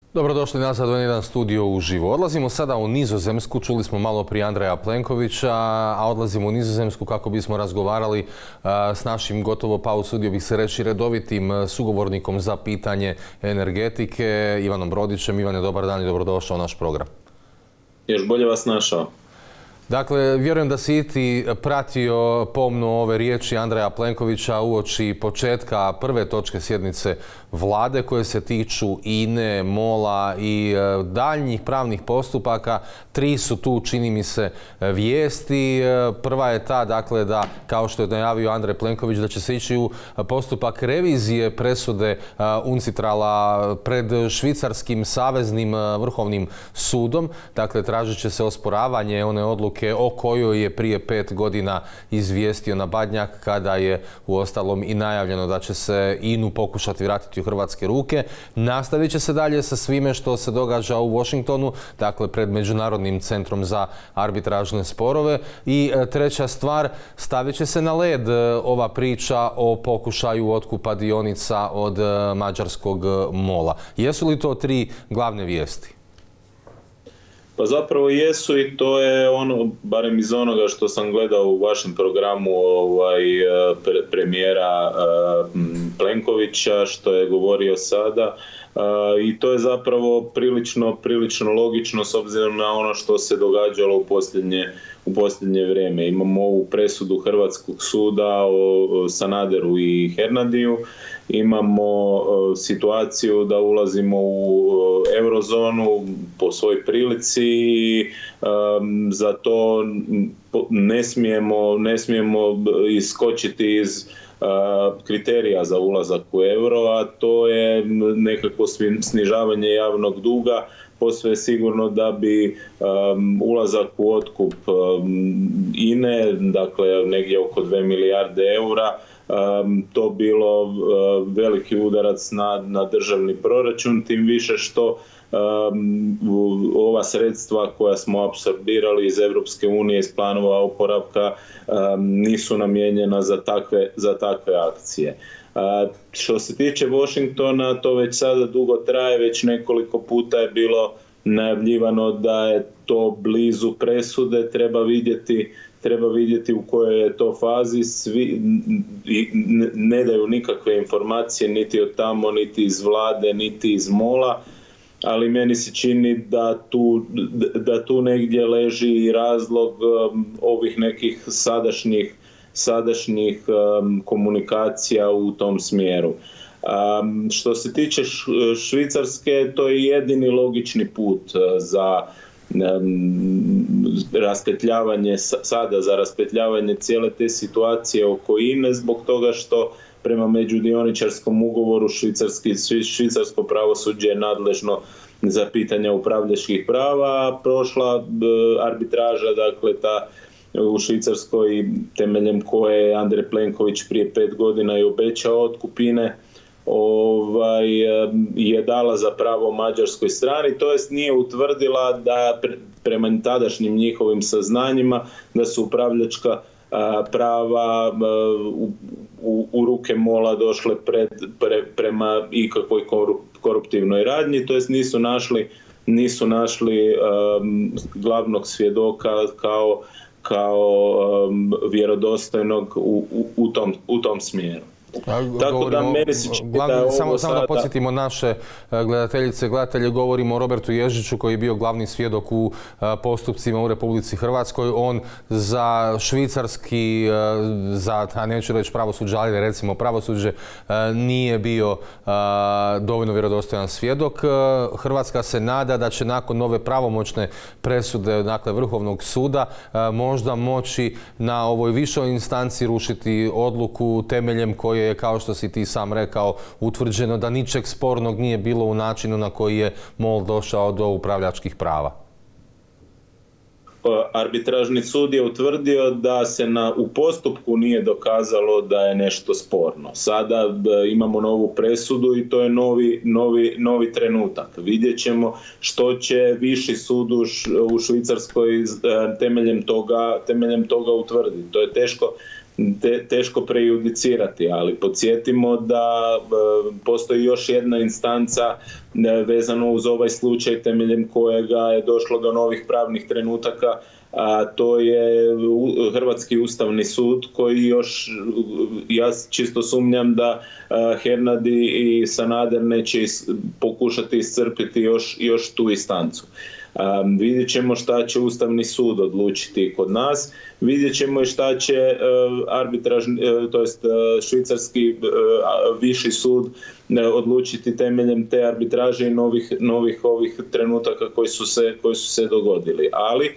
Dobrodošli nazad u jedan studio uživo. Odlazimo sada u Nizozemsku, čuli smo malo prije Andreja Plenkovića, a odlazimo u Nizozemsku kako bismo razgovarali s našim gotovo, pa usudio bih se reći, redovitim sugovornikom za pitanje energetike, Ivanom Brodićem. Ivane, dobar dan i dobrodošao u naš program. Još bolje vas našao. Dakle, vjerujem da si i ti pratio pomno ove riječi Andreja Plenkovića uoči početka prve točke sjednice vlade koje se tiču INE, MOL-a i daljnjih pravnih postupaka. Tri su tu, čini mi se, vijesti. Prva je ta, dakle, da, kao što je najavio Andrej Plenković, da će se ići u postupak revizije presude UNCITRAL-a pred švicarskim saveznim vrhovnim sudom. Dakle, tražit će se osporavanje one odluke o kojoj je prije 5 godina izvijestio na Badnjak, kada je uostalom i najavljeno da će se INU pokušati vratiti u hrvatske ruke. Nastavit će se dalje sa svime što se događa u Washingtonu, dakle pred Međunarodnim centrom za arbitražne sporove. I treća stvar, stavit će se na led ova priča o pokušaju otkupa dionica od mađarskog MOL-a. Jesu li to tri glavne vijesti? Pa zapravo jesu, i to je ono, barem iz onoga što sam gledao u vašem programu premijera Plenkovića, što je govorio sada, i to je zapravo prilično logično s obzirom na ono što se događalo u posljednje vrijeme. Imamo ovu presudu Hrvatskog suda o Sanaderu i Hernadiju, imamo situaciju da ulazimo u eurozonu po svoj prilici i za to ne smijemo iskočiti iz kriterija za ulazak u euro, a to je nekako snižavanje javnog duga. Posve je sigurno da bi ulazak u otkup INE, dakle negdje oko 2 milijarde eura, to bilo veliki udarac na državni proračun, tim više što ova sredstva koja smo apsorbirali iz Europske unije, iz planova oporavka, nisu namijenjena za takve akcije. Što se tiče Washingtona, to već sada dugo traje, već nekoliko puta je bilo najavljivano da je to blizu presude, treba vidjeti u kojoj je to fazi. Svi ne daju nikakve informacije niti od tamo, niti iz vlade, niti iz MOL-a, ali meni se čini da tu negdje leži i razlog ovih nekih sadašnjih komunikacija u tom smjeru. Što se tiče Švicarske, to je jedini logični put za raspetljavanje za raspetljavanje cijele te situacije oko INE, zbog toga što prema međudioničarskom ugovoru švicarsko pravosuđe je nadležno za pitanja upravljačkih prava, a prošla arbitraža, dakle ta u Švicarskoj, temeljem koje je Andrej Plenković prije 5 godina i obećao otkup INE, je dala za pravo mađarskoj strani, to jest nije utvrdila da prema tadašnjim njihovim saznanjima da su upravljačka prava u ruke MOL-a došle prema ikakvoj koruptivnoj radnji, to jest nisu našli glavnog svjedoka kao vjerodostojnog u tom smjeru. Tako da meni se čini da je ovo samo da podsjetimo naše gledateljice i gledatelje, govorimo o Robertu Ježiću koji je bio glavni svjedok u postupcima u Republici Hrvatskoj. On za švicarski, a neću reći pravosuđe, ali recimo pravosuđe, nije bio dovoljno vjerodostojan svjedok. Hrvatska se nada da će nakon nove pravomoćne presude, dakle Vrhovnog suda, možda moći na ovoj višoj instanci rušiti odluku temeljem koje je, kao što si ti sam rekao, utvrđeno da ničeg spornog nije bilo u načinu na koji je MOL došao do upravljačkih prava. Arbitražni sud je utvrdio da se u postupku nije dokazalo da je nešto sporno. Sada imamo novu presudu i to je novi trenutak. Vidjet ćemo što će viši sud u Švicarskoj temeljem toga utvrditi. To je teško prejudicirati, ali podsjetimo da postoji još jedna instanca vezano uz ovaj slučaj temeljem kojega je došlo do novih pravnih trenutaka, a to je Hrvatski ustavni sud koji još, ja čisto sumnjam da Hernadi i Sanader neće pokušati iscrpiti još tu instancu. Vidjet ćemo šta će Ustavni sud odlučiti kod nas, vidjet ćemo i šta će švicarski viši sud odlučiti temeljem te arbitraže i novih ovih trenutaka koji su se dogodili. Ali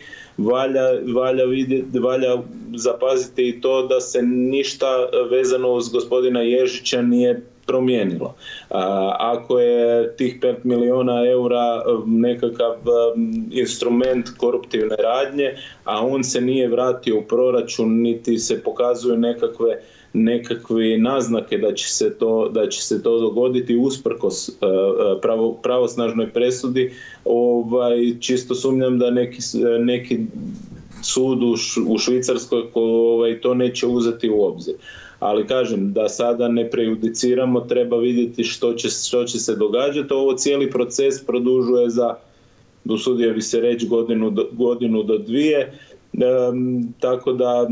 valja zapaziti i to da se ništa vezano uz gospodina Ježića nije promijenilo. Ako je tih 5 milijuna eura nekakav instrument koruptivne radnje, a on se nije vratio u proračun, niti se pokazuju nekakve naznake da će se to dogoditi usprkos pravosnažnoj presudi, čisto sumnjam da neki sud u Švicarskoj to neće uzeti u obzir. Ali kažem, da sada ne prejudiciramo, treba vidjeti što će se događati. Ovo cijeli proces produžuje za, usudio bi se reći, godinu do dvije. Tako da,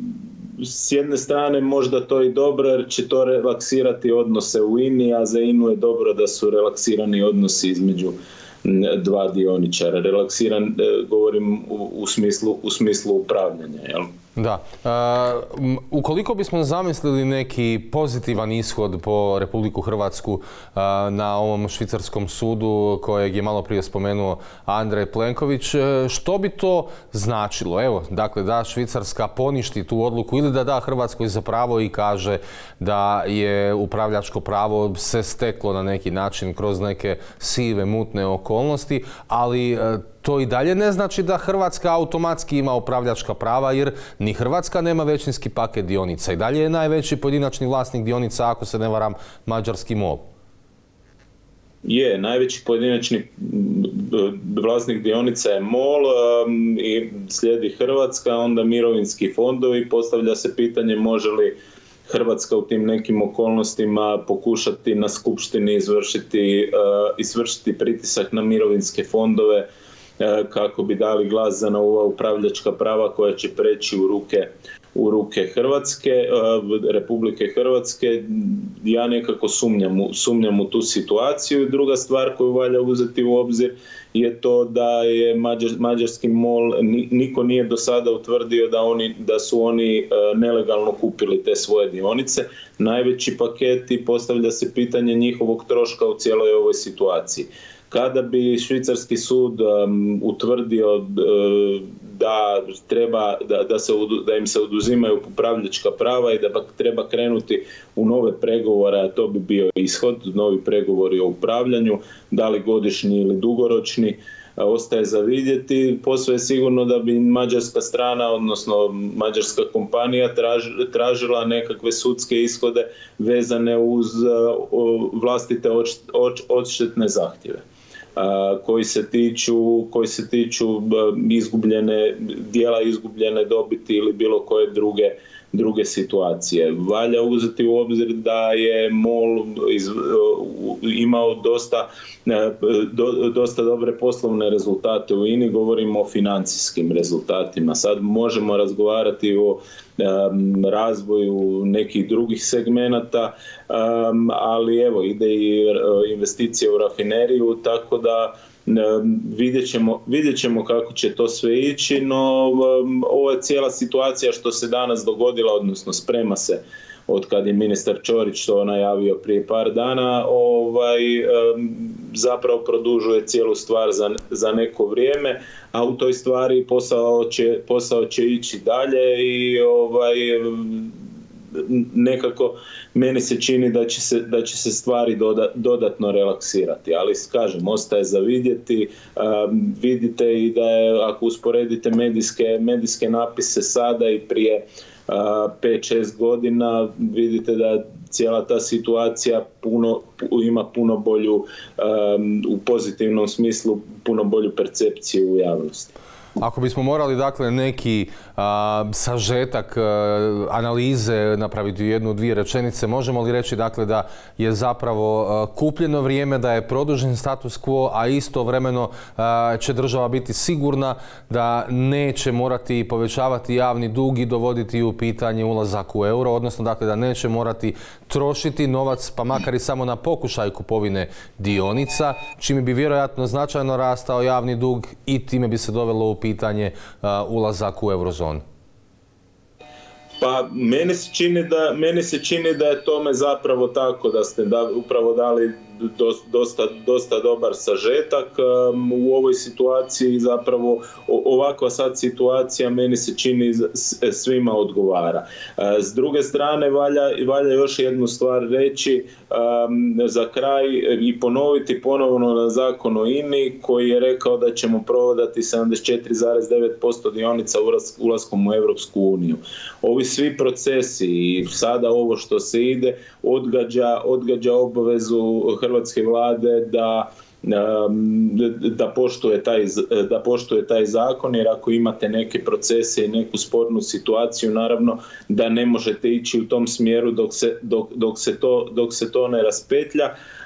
s jedne strane možda to i dobro jer će to relaksirati odnose u INA-i, a za INA-u je dobro da su relaksirani odnosi između dva dioničara. Relaksiran, govorim u smislu upravljanja, jel? Da. Ukoliko bismo zamislili neki pozitivan ishod po Republiku Hrvatsku na ovom švicarskom sudu kojeg je malo prije spomenuo Andrej Plenković, što bi to značilo? Evo, dakle, da Švicarska poništi tu odluku ili da Hrvatskoj za pravo i kaže da je upravljačko pravo se steklo na neki način kroz neke sive, mutne okolnosti, ali to i dalje ne znači da Hrvatska automatski ima upravljačka prava, jer ni Hrvatska nema većinski paket dionica. I dalje je najveći pojedinačni vlasnik dionica, ako se ne varam, mađarski MOL. Je, najveći pojedinačni vlasnik dionica je MOL i slijedi Hrvatska, onda mirovinski fondovi. Postavlja se pitanje može li Hrvatska u tim nekim okolnostima pokušati na skupštini izvršiti pritisak na mirovinske fondove kako bi dali glas za ova upravljačka prava koja će preći u ruke Republike Hrvatske. Ja nekako sumnjam u tu situaciju. Druga stvar koju valja uzeti u obzir je to da je mađarski MOL, niko nije do sada utvrdio da su oni nelegalno kupili te svoje dionice. Najveći paketi, postavlja se pitanje njihovog troška u cijeloj ovoj situaciji. Kada bi švicarski sud utvrdio da im se oduzimaju upravljačka prava i da treba krenuti u nove pregovore, a to bi bio ishod, novi pregovori o upravljanju, da li godišnji ili dugoročni, ostaje za vidjeti. Posve je sigurno da bi mađarska strana, odnosno mađarska kompanija tražila nekakve sudske ishode vezane uz vlastite odštetne zahtjeve koji se tiču dijela izgubljene dobiti ili bilo koje druge situacije. Valja uzeti u obzir da je MOL imao dosta dobre poslovne rezultate u INA-i, govorimo o financijskim rezultatima. Sad možemo razgovarati o razvoju nekih drugih segmenata, ali evo ide i investicije u rafineriju, tako da vidjet ćemo kako će to sve ići, no ovo je cijela situacija što se danas dogodila, odnosno sprema se od kad je ministar Ćorić to najavio prije par dana, zapravo produžuje cijelu stvar za neko vrijeme, a u toj stvari posao će ići dalje i nekako meni se čini da će se stvari dodatno relaksirati, ali kažem, ostaje za vidjeti. Vidite i da je, ako usporedite medijske napise sada i prije 5-6 godina, vidite da cijela ta situacija ima puno bolju, u pozitivnom smislu, puno bolju percepciju u javnosti. Ako bismo morali dakle neki sažetak analize napraviti u jednu, dvije rečenice, možemo li reći dakle da je zapravo kupljeno vrijeme, da je produžen status quo, a istovremeno će država biti sigurna da neće morati povećavati javni dug i dovoditi u pitanje ulazak u euro, odnosno dakle da neće morati trošiti novac pa makar i samo na pokušaj kupovine dionica, čime bi vjerojatno značajno rastao javni dug i time bi se dovelo u pitanje ulazak u eurozonu? Pa meni se čini da je tome zapravo tako, da ste upravo dali dosta dobar sažetak. U ovoj situaciji zapravo ovakva sad situacija meni se čini svima odgovara. S druge strane valja još jednu stvar reći za kraj i ponoviti ponovno na zakon o INA-i koji je rekao da ćemo prodati 74,9% dionica ulaskom u Europsku uniju. Ovi svi procesi i sada ovo što se ide odgađa obavezu hrvatske vlade da poštuje taj zakon, jer ako imate neke procese i neku spornu situaciju, naravno da ne možete ići u tom smjeru dok se to ne raspetlja.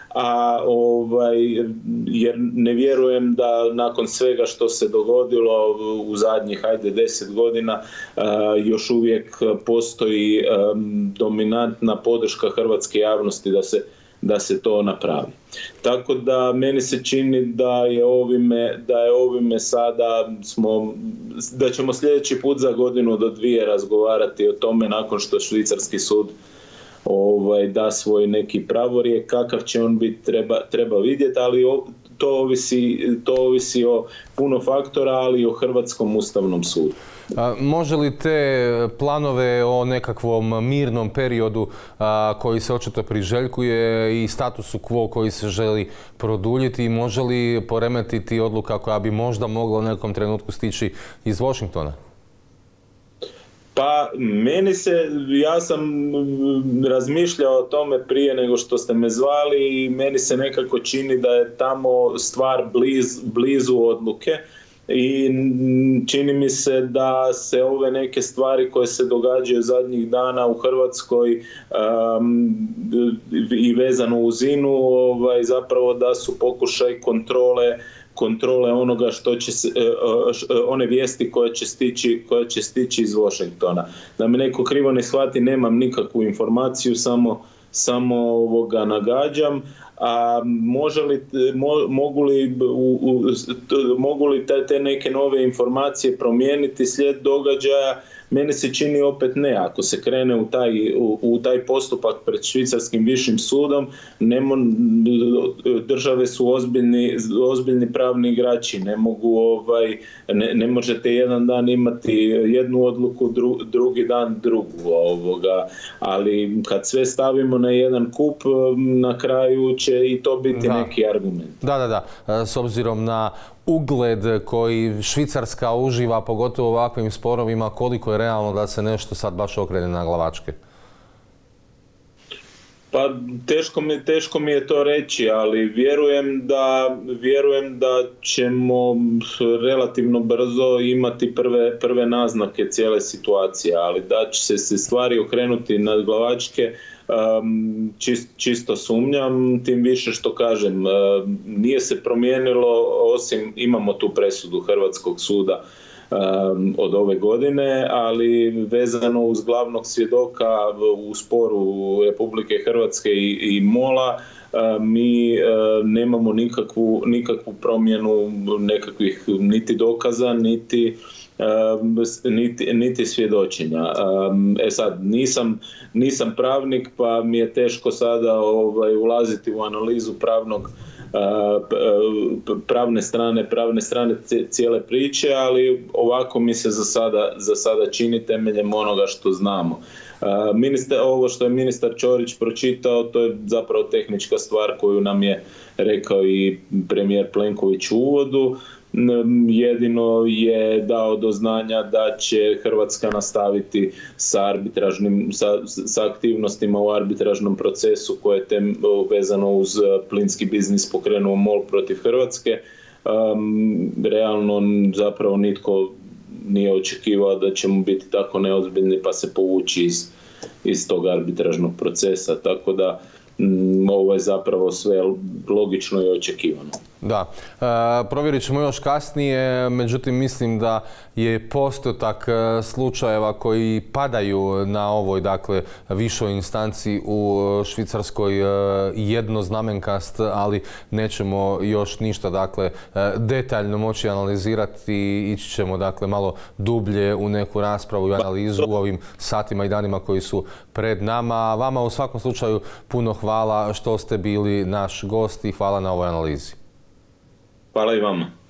Jer ne vjerujem da nakon svega što se dogodilo u zadnjih 10 godina još uvijek postoji dominantna podrška hrvatske javnosti da se to napravi. Tako da meni se čini da je ovime sada da ćemo sljedeći put za godinu do dvije razgovarati o tome nakon što švicarski sud da svoj neki pravorijek. Kakav će on biti treba vidjeti, ali to ovisi o puno faktora, ali i o Hrvatskom ustavnom sudu. Može li te planove o nekakvom mirnom periodu koji se očito priželjkuje i statusu quo koji se želi produljiti, može li poremetiti odluka koja bi možda mogla u nekom trenutku stići iz Washingtona? Pa ja sam razmišljao o tome prije nego što ste me zvali i meni se nekako čini da je tamo stvar blizu odluke i čini mi se da se ove neke stvari koje se događaju zadnjih dana u Hrvatskoj i vezano uz INA-u zapravo da su pokušaj kontrole onoga one vijesti koje će stići iz Washingtona. Da me neko krivo ne shvati, nemam nikakvu informaciju, samo nagađam. A mogu li te neke nove informacije promijeniti slijed događaja? Meni se čini opet ne. Ako se krene u taj postupak pred švicarskim višim sudom, države su ozbiljni pravni igrači. Ne možete jedan dan imati jednu odluku, drugi dan drugu. Ali kad sve stavimo na jedan kup, na kraju će i to biti neki argument. Da. S obzirom na ugled koji Švicarska uživa, pogotovo u ovakvim sporovima, koliko je realno da se nešto sad baš okrene na glavačke? Pa teško mi je to reći, ali vjerujem da ćemo relativno brzo imati prve naznake cijele situacije, ali da će se stvari okrenuti na glavačke, čisto sumnjam, tim više što kažem, nije se promijenilo, osim imamo tu presudu Hrvatskog suda od ove godine, ali vezano uz glavnog svjedoka u sporu Republike Hrvatske i MOL-a, mi nemamo nikakvu promjenu nekakvih niti dokaza, niti svjedočenja. Sad, nisam pravnik, pa mi je teško sada ulaziti u analizu pravne strane cijele priče, ali ovako mi se za sada čini temeljem onoga što znamo. Ovo što je ministar Ćorić pročitao, to je zapravo tehnička stvar koju nam je rekao i premijer Plenković u uvodu. Jedino je dao do znanja da će Hrvatska nastaviti sa aktivnostima u arbitražnom procesu koje je vezano uz plinski biznis pokrenuo MOL protiv Hrvatske. Realno zapravo nitko nije očekivao da ćemo biti tako neozbiljni pa se povući iz tog arbitražnog procesa, tako da ovo je zapravo sve logično i očekivano. Da, provjerit ćemo još kasnije, međutim mislim da je postotak slučajeva koji padaju na ovoj, dakle, višoj instanci u Švicarskoj jednoznamenkast, ali nećemo još ništa, dakle, detaljno moći analizirati. Ići ćemo, dakle, malo dublje u neku raspravu i analizu u ovim satima i danima koji su pred nama. Vama u svakom slučaju puno hvala što ste bili naš gost i hvala na ovoj analizi. Hvala i vama.